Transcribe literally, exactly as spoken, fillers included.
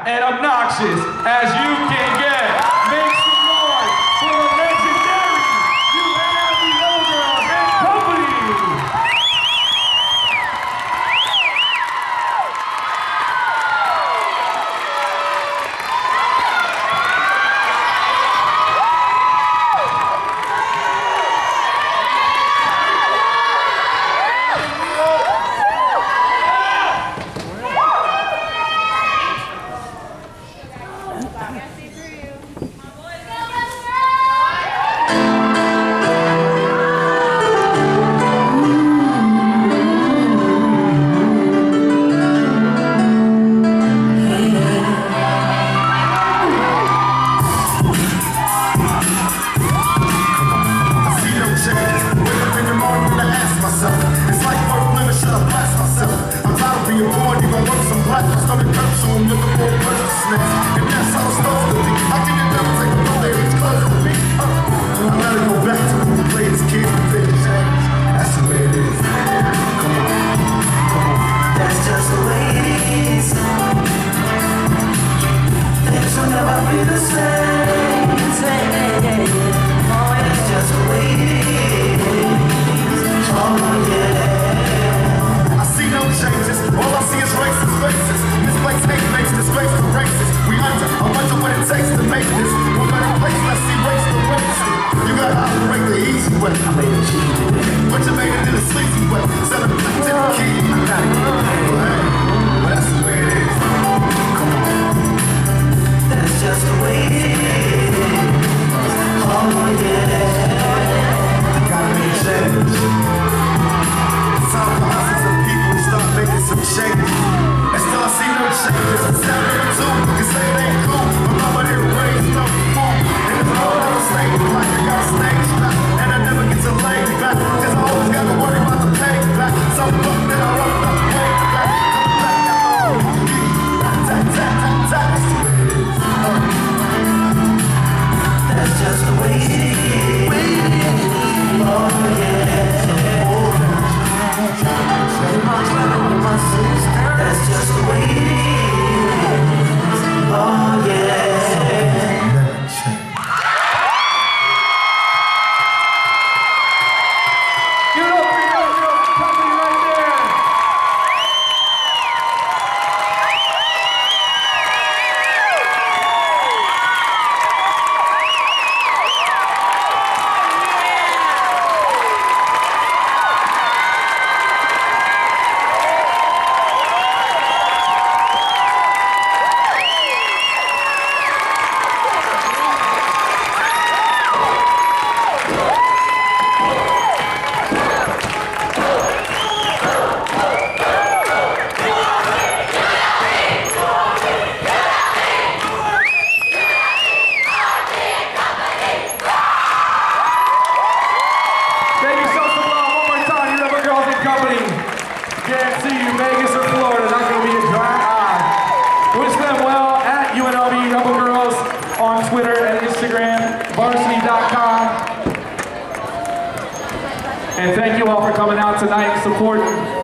and obnoxious as you can get. Make some noise for the legendary U N L V Rebel Girls and Company. Can't see you, Vegas or Florida, not going to be a dry eye. Wish them well at U N L V Rebel Girls on Twitter and Instagram, varsity dot com. And thank you all for coming out tonight and supporting